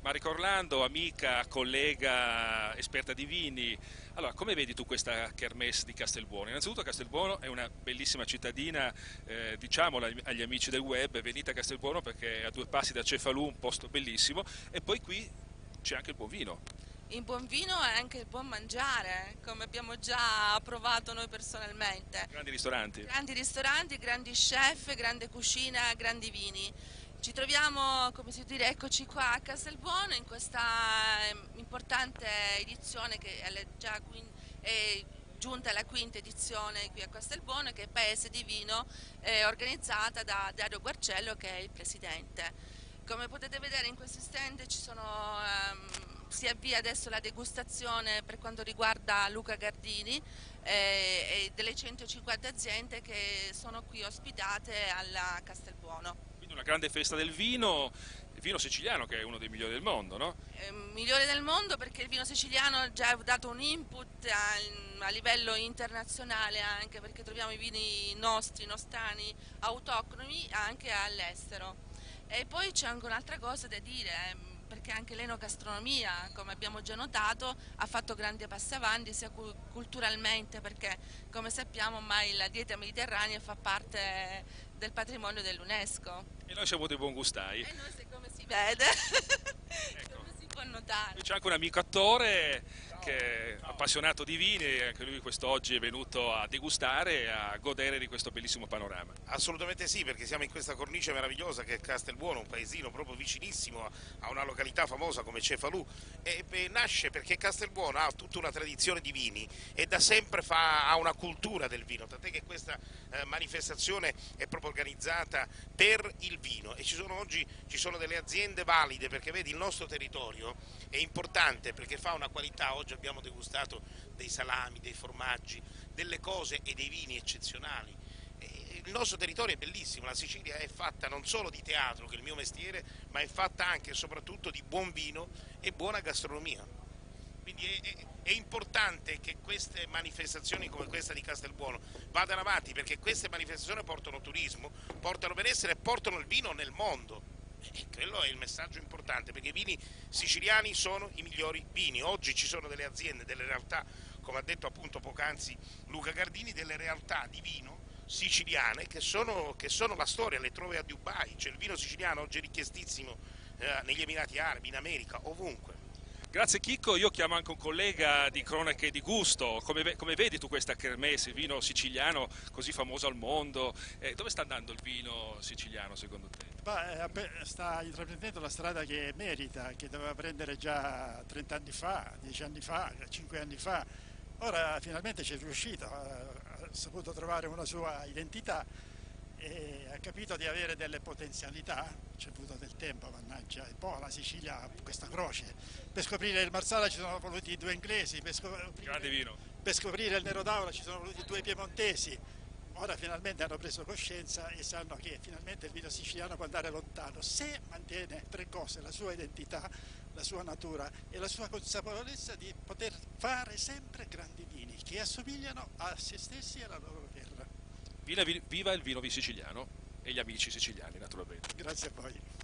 Marica Orlando, amica, collega, esperta di vini. Allora, come vedi tu questa kermesse di Castelbuono? Innanzitutto Castelbuono è una bellissima cittadina, diciamolo agli amici del web, venite a Castelbuono perché è a 2 passi da Cefalù, un posto bellissimo, e poi qui c'è anche il buon vino. Il buon vino è anche il buon mangiare, come abbiamo già provato noi personalmente. Grandi ristoranti. Grandi ristoranti, grandi chef, grande cucina, grandi vini. Ci troviamo, come si dice, eccoci qua a Castelbuono in questa importante edizione che è giunta alla quinta edizione qui a Castelbuono, che è Paese di Vino, organizzata da Dario Guarcello, che è il presidente. Come potete vedere in questo stand si avvia adesso la degustazione per quanto riguarda Luca Gardini e delle 150 aziende che sono qui ospitate alla Castelbuono. Quindi una grande festa del vino, il vino siciliano che è uno dei migliori del mondo, no? Migliore del mondo perché il vino siciliano ha già dato un input a livello internazionale, anche perché troviamo i vini nostri, nostani, autoctoni anche all'estero. E poi c'è anche un'altra cosa da dire, perché anche l'enogastronomia, come abbiamo già notato, ha fatto grandi passi avanti sia culturalmente, perché come sappiamo ormai la dieta mediterranea fa parte del patrimonio dell'UNESCO. E noi siamo dei buon gustai. E noi, come si vede, Ecco. come si può Qui notare. c'è anche un amico attore che è appassionato di vini e anche lui quest'oggi è venuto a degustare e a godere di questo bellissimo panorama. Assolutamente sì, perché siamo in questa cornice meravigliosa che è Castelbuono, un paesino proprio vicinissimo a una località famosa come Cefalù, e nasce perché Castelbuono ha tutta una tradizione di vini e da sempre ha una cultura del vino, tant'è che questa manifestazione è proprio organizzata per il vino e oggi ci sono delle aziende valide, perché vedi il nostro territorio è importante perché fa una qualità. Oggi abbiamo degustato dei salami, dei formaggi, delle cose e dei vini eccezionali. Il nostro territorio è bellissimo, la Sicilia è fatta non solo di teatro, che è il mio mestiere, ma è fatta anche e soprattutto di buon vino e buona gastronomia. Quindi è importante che queste manifestazioni come questa di Castelbuono vadano avanti, perché queste manifestazioni portano turismo, portano benessere e portano il vino nel mondo. E quello è il messaggio importante, perché i vini siciliani sono i migliori vini. Oggi ci sono delle aziende, delle realtà, come ha detto appunto poc'anzi Luca Gardini, delle realtà di vino siciliane che sono la storia, le trovi a Dubai, cioè il vino siciliano oggi è richiestissimo negli Emirati Arabi, in America, ovunque. Grazie Chicco, io chiamo anche un collega di Cronache di Gusto. Come vedi tu questa kermesse, il vino siciliano così famoso al mondo? Dove sta andando il vino siciliano secondo te? Sta intraprendendo la strada che merita, che doveva prendere già 30 anni fa, 10 anni fa, 5 anni fa. Ora finalmente ci è riuscito, ha saputo trovare una sua identità e ha capito di avere delle potenzialità. C'è voluto del tempo, mannaggia, e poi la Sicilia ha questa croce. Per scoprire il Marsala ci sono voluti 2 inglesi, Grande vino. per scoprire il Nero d'Aula ci sono voluti 2 piemontesi. Ora finalmente hanno preso coscienza e sanno che finalmente il vino siciliano può andare lontano se mantiene 3 cose: la sua identità, la sua natura e la sua consapevolezza di poter fare sempre grandi vini che assomigliano a se stessi e alla loro terra. Viva il vino siciliano e gli amici siciliani naturalmente. Grazie a voi.